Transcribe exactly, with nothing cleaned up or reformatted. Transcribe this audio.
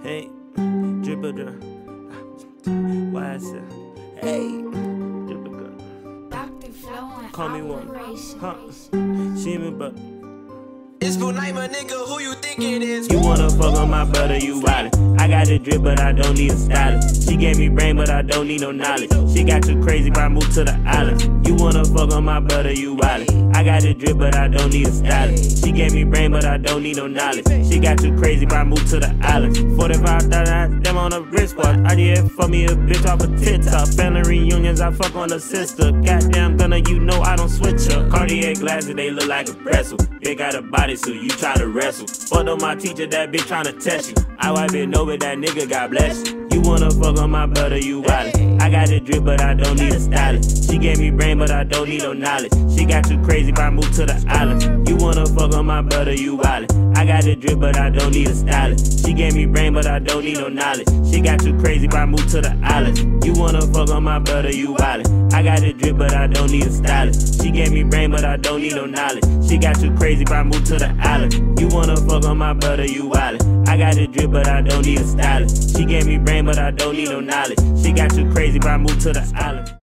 Hey, dripper girl. Why I said, hey, dripper girl. Doctor Flow and Call me one. Huh? See me, but. It's for night, my nigga, who you think it is? You wanna fuck on my brother, you wildin'. I got the drip, but I don't need a stylist. She gave me brain, but I don't need no knowledge. She got too crazy, but I moved to the island. You wanna fuck on my brother, you wildin'. I got the drip, but I don't need a stylist. She gave me brain, but I don't need no knowledge. She got too crazy, but I moved to the island. forty-five thousand, them on a wristwatch. I did fuck me a bitch off a TikTok. Family reunions, I fuck on a sister. Goddamn gunner, you know I don't switch up. Cartier glasses, they look like a pretzel. They got a body suit, you try to wrestle. Fuck on my teacher, that bitch tryna test you. I wipe it over, that nigga, God bless you. You wanna fuck on my brother, you wildin'. I got the drip, but I don't need a stylist. She gave me brain, but I don't need no knowledge. She got too crazy, but I moved to the island. You wanna fuck on my brother, you wildin'. I got the drip, but I don't need a stylist. She gave me brain, but I don't need no knowledge. She got too crazy, but I moved to the island. You wanna fuck on my brother, you wildin'. I got the drip, but I don't need a stylist. She gave me brain, but I don't need no knowledge. She got too crazy, but I moved to the island. You wanna fuck on my brother, you wildin'. I got the drip, but I don't need a stylist. She gave me brain, but I don't need no knowledge. She got too crazy, but I moved to the island.